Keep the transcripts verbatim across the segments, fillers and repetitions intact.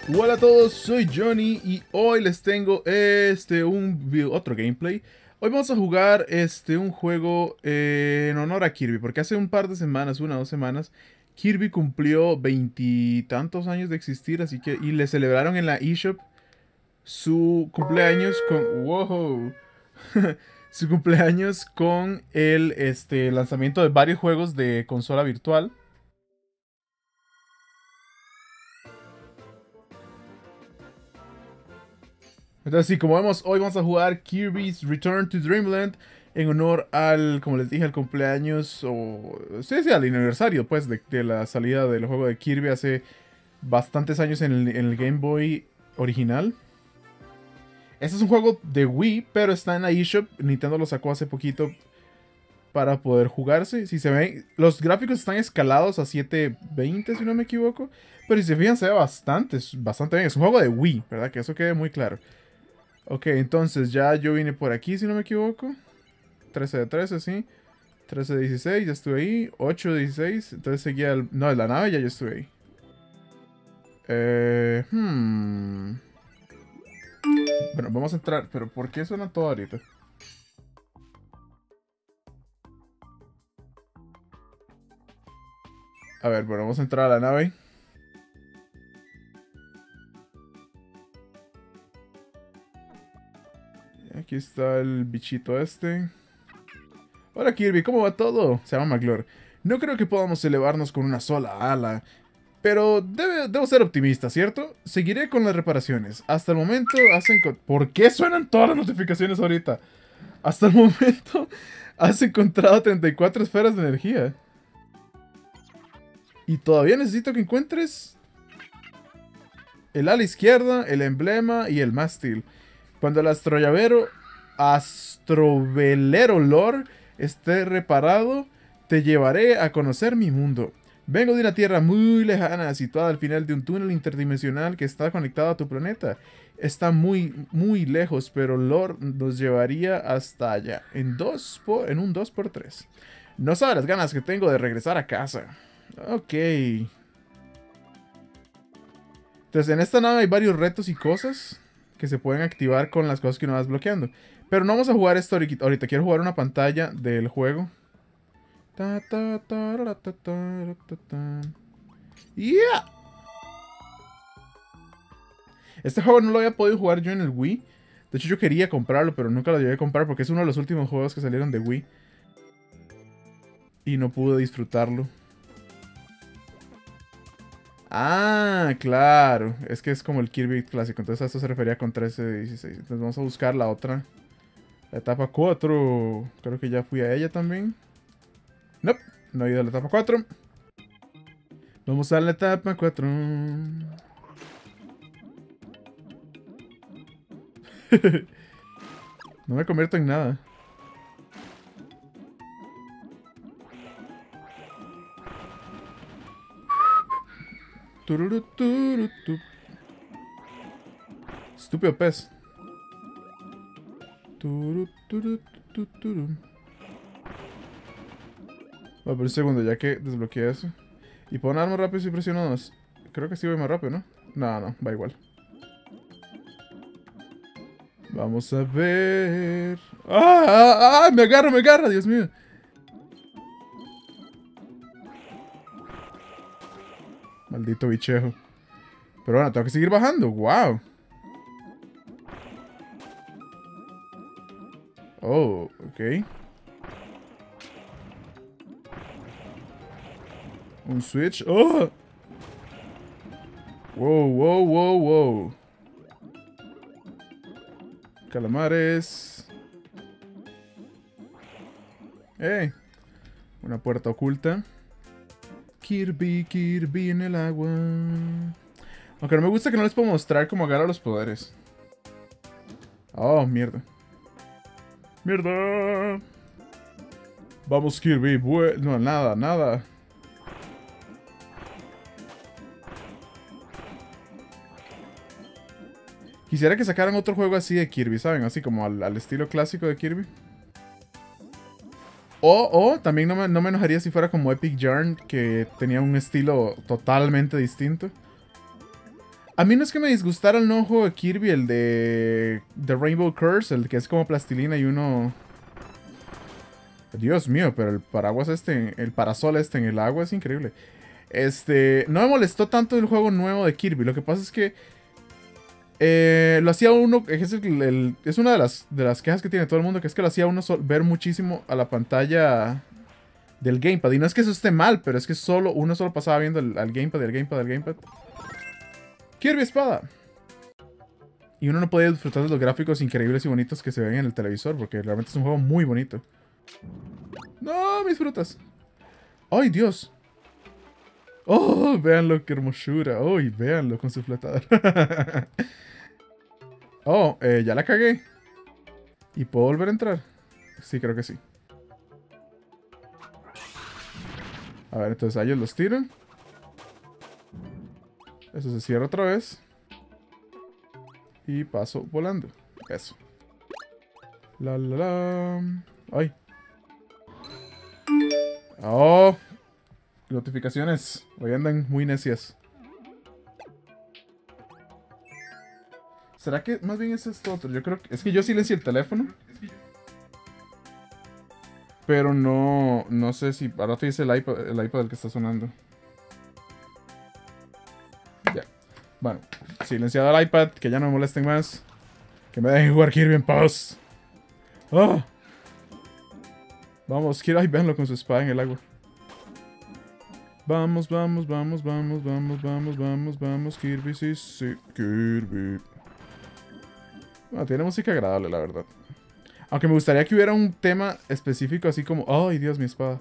Hola a todos, soy Johnny y hoy les tengo este un vi- otro gameplay. Hoy vamos a jugar este un juego eh, en honor a Kirby, porque hace un par de semanas, una o dos semanas, Kirby cumplió veintitantos años de existir, así que y le celebraron en la eShop su cumpleaños con wow, su cumpleaños con el este lanzamiento de varios juegos de consola virtual. Entonces, sí, como vemos, hoy vamos a jugar Kirby's Return to Dreamland en honor al, como les dije, al cumpleaños o... Sí, sí, al aniversario, pues, de, de la salida del juego de Kirby hace bastantes años en el, en el Game Boy original. Este es un juego de Wii, pero está en la eShop. Nintendo lo sacó hace poquito para poder jugarse. Si se ven, los gráficos están escalados a setecientos veinte, si no me equivoco. Pero si se fijan, se ve bastante, bastante bien. Es un juego de Wii, ¿verdad? Que eso quede muy claro. Ok, entonces ya yo vine por aquí, si no me equivoco. trece de trece, sí. trece de dieciséis, ya estuve ahí. ocho de dieciséis, entonces seguía el... No, en la nave ya yo estuve ahí. Eh, hmm. Bueno, vamos a entrar, pero ¿por qué suena todo ahorita? A ver, bueno, vamos a entrar a la nave. Aquí está el bichito este. Hola Kirby, ¿cómo va todo? Se llama McClure. No creo que podamos elevarnos con una sola ala. Pero debe- debo ser optimista, ¿cierto? Seguiré con las reparaciones. Hasta el momento hacen... ¿Por qué suenan todas las notificaciones ahorita? Hasta el momento has encontrado treinta y cuatro esferas de energía. Y todavía necesito que encuentres el ala izquierda, el emblema y el mástil. Cuando el astrollavero astrovelero Lore esté reparado, te llevaré a conocer mi mundo. Vengo de una tierra muy lejana, situada al final de un túnel interdimensional que está conectado a tu planeta. Está muy, muy lejos, pero Lore nos llevaría hasta allá, en, dos por, en un dos por tres. No sabes las ganas que tengo de regresar a casa. Ok. Entonces, en esta nave hay varios retos y cosas que se pueden activar con las cosas que uno va desbloqueando. Pero no vamos a jugar esto ahorita. Ahorita quiero jugar una pantalla del juego. Ta, ta, tarara, ta, ta, ta, ta. ¡Yeah! Este juego no lo había podido jugar yo en el Wii. De hecho, yo quería comprarlo, pero nunca lo llegué a comprar porque es uno de los últimos juegos que salieron de Wii. Y no pude disfrutarlo. Ah, claro. Es que es como el Kirby clásico. Entonces a esto se refería con trece de dieciséis. Entonces vamos a buscar la otra. La etapa cuatro. Creo que ya fui a ella también. Nope, no he ido a la etapa cuatro. Vamos a la etapa cuatro. No me convierto en nada. Tururu, turu, tu. Estúpido pez. Turu, turu, tu, turu. Va por un segundo, ya que desbloqueé eso. Y puedo nadar más rápido si presiono dos. Creo que sí voy más rápido, ¿no? No, no, va igual. Vamos a ver. ¡Ah! ¡Ah! ¡Ah! ¡Me agarra, me agarra! ¡Dios mío! Maldito bichejo. Pero bueno, tengo que seguir bajando. ¡Wow! Oh, ok. Un switch. ¡Oh! Wow, wow, wow, wow. Calamares. ¡Eh! Una puerta oculta. Kirby, Kirby en el agua. Aunque no me gusta que no les puedo mostrar cómo agarra los poderes. Oh, mierda. ¡Mierda! Vamos, Kirby. Bue no, nada, nada. Quisiera que sacaran otro juego así de Kirby, ¿saben? Así como al, al estilo clásico de Kirby. O, o también no me, no me enojaría si fuera como Epic Yarn, que tenía un estilo totalmente distinto. A mí no es que me disgustara el nuevo juego de Kirby, el de The Rainbow Curse, el que es como plastilina y uno... Dios mío, pero el paraguas este, el parasol este en el agua es increíble. Este, no me molestó tanto el juego nuevo de Kirby. Lo que pasa es que eh, lo hacía uno, es, el, el, es una de las, de las quejas que tiene todo el mundo, que es que lo hacía uno sol, ver muchísimo a la pantalla del gamepad. Y no es que eso esté mal, pero es que solo uno solo pasaba viendo el, al gamepad, el gamepad, el gamepad. Kirby Espada. Y uno no podía disfrutar de los gráficos increíbles y bonitos que se ven en el televisor, porque realmente es un juego muy bonito. ¡No, mis frutas! ¡Ay, Dios! ¡Oh, véanlo, qué hermosura! ¡Uy, véanlo con su flotador! Oh, eh, ya la cagué. ¿Y puedo volver a entrar? Sí, creo que sí. A ver, entonces a ellos los tiran. Eso se cierra otra vez. Y paso volando. Eso. La la la. ¡Ay! ¡Oh! Notificaciones. Hoy andan muy necias. ¿Será que más bien es esto otro? Yo creo que... Es que yo silencié el teléfono. Pero no... No sé si... Ahora te dice el iPad, el iPad el que está sonando. Ya. Bueno. Silenciado el iPad. Que ya no me molesten más. Que me dejen jugar Kirby en paz. ¡Oh! Vamos, Kirby. Ay, véanlo con su espada en el agua. Vamos, vamos, vamos, vamos, vamos, vamos, vamos, vamos, Kirby, sí, sí, Kirby. Bueno, tiene música agradable, la verdad. Aunque me gustaría que hubiera un tema específico, así como... ¡Ay, Dios, mi espada!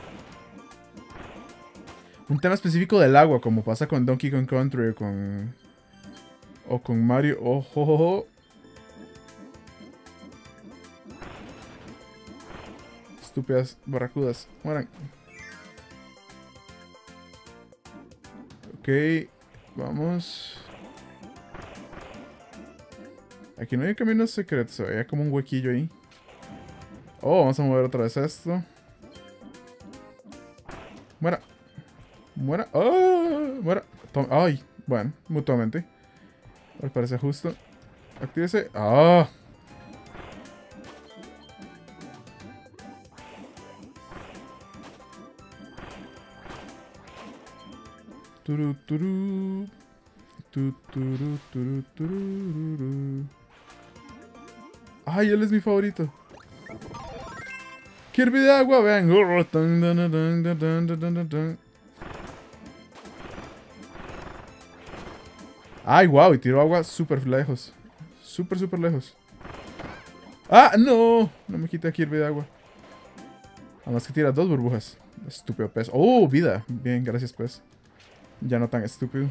Un tema específico del agua, como pasa con Donkey Kong Country o con... O con Mario... ¡Oh, oh, oh, oh! Estúpidas barracudas. Mueran. Ok, vamos. Aquí no hay caminos secretos, se veía como un huequillo ahí. Oh, vamos a mover otra vez esto. Muera. Muera. Oh, muera. Tom Ay, bueno, mutuamente. Me parece justo. Actívese. Ah. Turu, turu. Tu, turu, turu, turu. Ay, él es mi favorito. Kirby de agua, vean. Ay, wow, y tiró agua súper lejos. Súper, súper lejos. ¡Ah, no! No me quita Kirby de agua. Además que tira dos burbujas. Estúpido pez. ¡Oh, vida! Bien, gracias, pez. Ya no tan estúpido.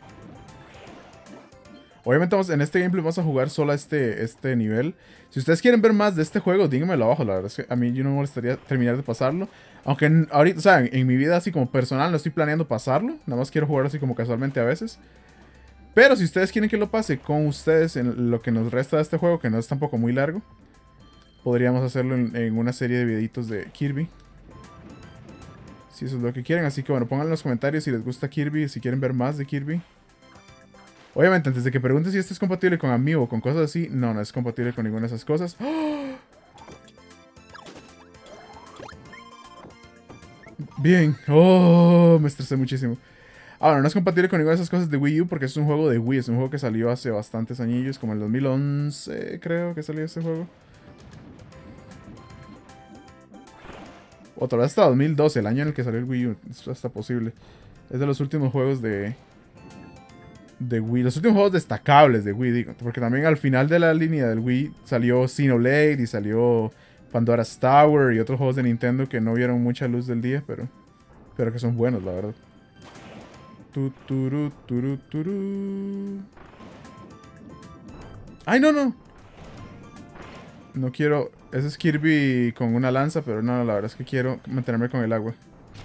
Obviamente vamos, en este gameplay vamos a jugar solo a este, este nivel. Si ustedes quieren ver más de este juego, díganmelo abajo. La verdad es que a mí yo no me molestaría terminar de pasarlo. Aunque en, ahorita, o sea, en, en mi vida así como personal no estoy planeando pasarlo. Nada más quiero jugar así como casualmente a veces. Pero si ustedes quieren que lo pase con ustedes en lo que nos resta de este juego, que no es tampoco muy largo, podríamos hacerlo en, en una serie de videitos de Kirby. Si eso es lo que quieren. Así que bueno, pongan en los comentarios si les gusta Kirby, si quieren ver más de Kirby. Obviamente, antes de que pregunten si esto es compatible con Amiibo o con cosas así, no, no es compatible con ninguna de esas cosas. ¡Oh! Bien. Oh, me estresé muchísimo. Ahora, no es compatible con ninguna de esas cosas de Wii U porque es un juego de Wii. Es un juego que salió hace bastantes añillos, como en el dos mil once, creo que salió este juego. O tal vez hasta dos mil doce, el año en el que salió el Wii U. Es hasta posible. Es de los últimos juegos de... de Wii, los últimos juegos destacables de Wii, digo, porque también al final de la línea del Wii salió Xenoblade y salió Pandora's Tower y otros juegos de Nintendo que no vieron mucha luz del día, pero pero que son buenos, la verdad. Tu, turu, turu, turu. ¡Ay, no, no! No quiero... Ese es Kirby con una lanza, pero no, la verdad es que quiero mantenerme con el agua.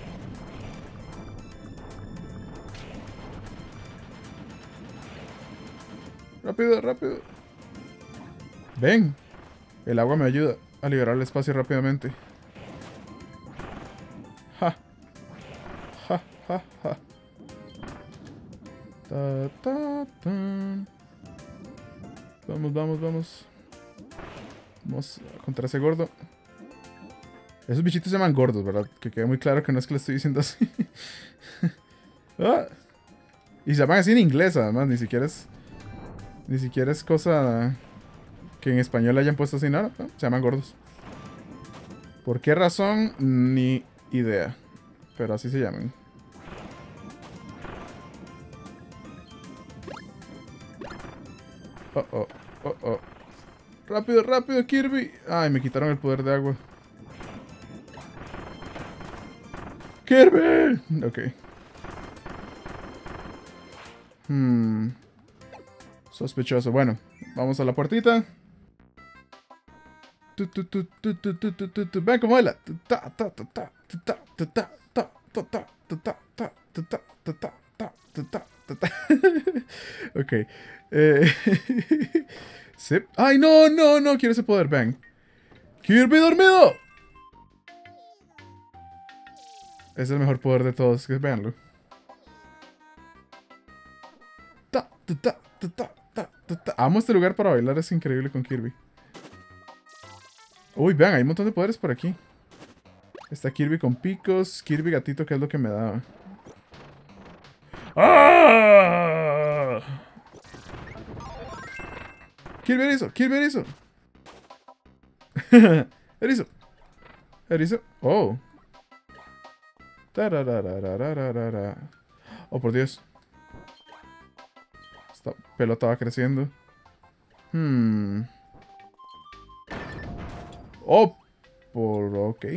Rápido, rápido. Ven. El agua me ayuda a liberar el espacio rápidamente. Ja. Ja, ja, ja. Ta, ta, ta. Vamos, vamos, vamos. Vamos contra ese gordo. Esos bichitos se llaman gordos, ¿verdad? Que quede muy claro que no es que le estoy diciendo así. Ah. Y se llaman así en inglés, además. Ni siquiera es... Ni siquiera es cosa que en español le hayan puesto así, nada. ¿No? Se llaman gordos. ¿Por qué razón? Ni idea. Pero así se llaman. Oh, oh, oh, oh. Rápido, rápido, Kirby. Ay, me quitaron el poder de agua. Kirby. Ok. Hmm. Sospechoso. Bueno, vamos a la puertita. Tu, tu, tu, tu, tu, tu, tu, tu, tu. Ven, como baila. Ta, ta, ta, ta, ta, ta, ta, ta, ta, ta, ta, ta, ta, ta, ta, ta, ta, ta, ta. Ok. Eh, sí. ¡Ay, no, no, no! Quiero ese poder. Ven. ¡Kirby dormido! Es el mejor poder de todos. Que veanlo. Ta, ta, ta, ta, ta, ta, ta, ta. Amo este lugar para bailar. Es increíble con Kirby. Uy, vean, hay un montón de poderes por aquí. Está Kirby con picos. Kirby gatito, que es lo que me da. ¡Ah! Kirby erizo, Kirby erizo. Erizo. Erizo. Oh. Tararararararara. Oh, por Dios. Esta pelota va creciendo. Hmm. Oh. Por... ok.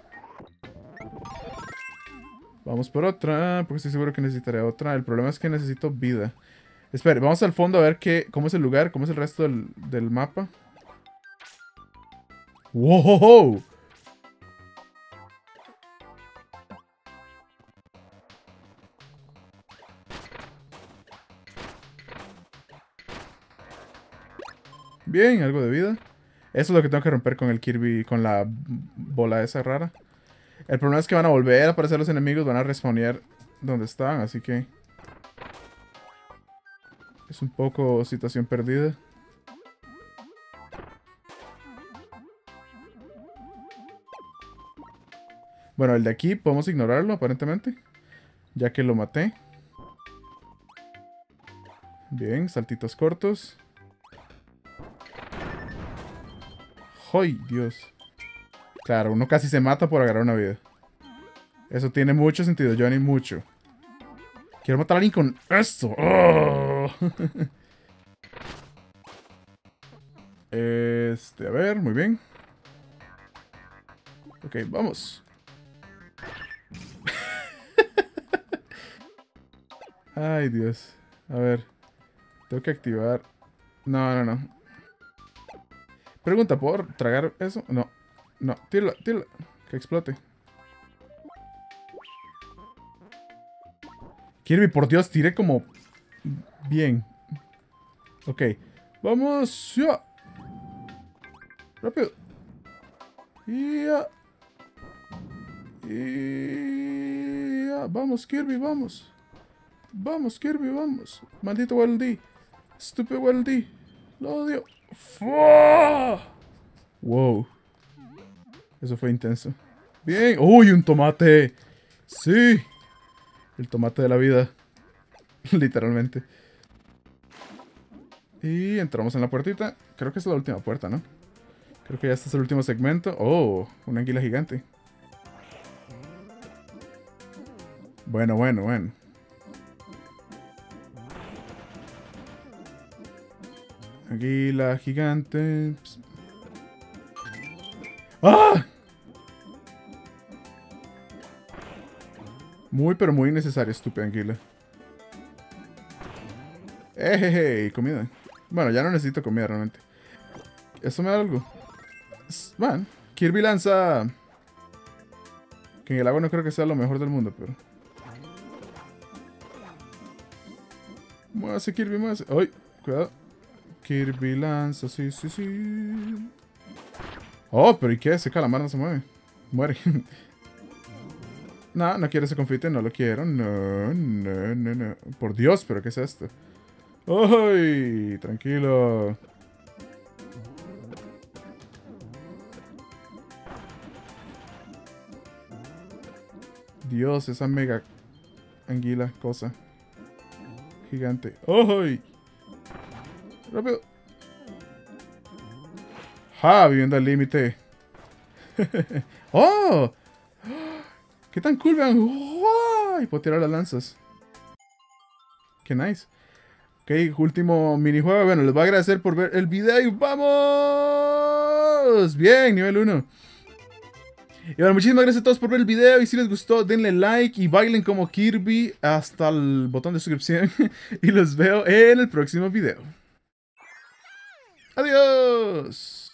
Vamos por otra, porque estoy seguro que necesitaré otra. El problema es que necesito vida. Espera, vamos al fondo a ver qué, cómo es el lugar, cómo es el resto del, del mapa. ¡Wow! Bien, algo de vida. Eso es lo que tengo que romper con el Kirby, con la bola esa rara. El problema es que van a volver a aparecer los enemigos, van a respawnear donde están, así que... es un poco situación perdida. Bueno, el de aquí podemos ignorarlo, aparentemente. Ya que lo maté. Bien, saltitos cortos. ¡Ay, Dios! Claro, uno casi se mata por agarrar una vida. Eso tiene mucho sentido, Johnny, mucho. Quiero matar a alguien con esto. ¡Oh! Este, a ver, muy bien. Ok, vamos. Ay, Dios. A ver. Tengo que activar. No, no, no. Pregunta, ¿puedo tragar eso? No. No, tírala, tírala. Que explote. Kirby, por Dios, tiré como... bien. Ok. Vamos. Ya. Rápido. Ya. Ya. Vamos, Kirby, vamos. Vamos, Kirby, vamos. Maldito Waddle Dee. Estúpido Waddle Dee. Lo odio. ¡Fua! Wow. Eso fue intenso. Bien. ¡Uy, un tomate! Sí. El tomate de la vida. Literalmente. Y entramos en la puertita. Creo que esta es la última puerta, ¿no? Creo que ya este es el último segmento. Oh, una anguila gigante. Bueno, bueno, bueno. Anguila gigante. Psst. ¡Ah! Muy, pero muy innecesaria, estúpida anguila. ¡Ejeje! Comida. Bueno, ya no necesito comida realmente. ¿Esto me da algo? Man, Kirby lanza... que en el agua no creo que sea lo mejor del mundo, pero... Muévase, Kirby, muévase. ¡Ay! Cuidado. Kirby lanza, sí, sí, sí. Oh, pero ¿y qué? Ese calamar no se mueve. Muere. No, no quiero ese confite, no lo quiero. No, no, no, no. Por Dios, pero ¿qué es esto? ¡Ay! Tranquilo. Dios, esa mega anguila, cosa. Gigante. ¡Ay! Rápido. ¡Ja! Viviendo al límite. ¡Oh! ¡Qué tan cool, vean! ¡Oh! Y puedo tirar las lanzas. ¡Qué nice! Ok, último minijuego. Bueno, les voy a agradecer por ver el video y ¡vamos! Bien, nivel uno. Y bueno, muchísimas gracias a todos por ver el video. Y si les gustó, denle like y bailen como Kirby hasta el botón de suscripción. Y los veo en el próximo video. ¡Adiós!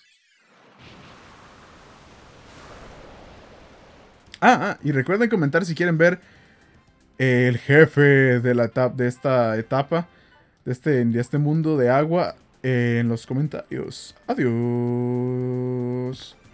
Ah, ah, y recuerden comentar si quieren ver el jefe de, la etapa, de esta etapa, de este, de este mundo de agua, en los comentarios. Adiós.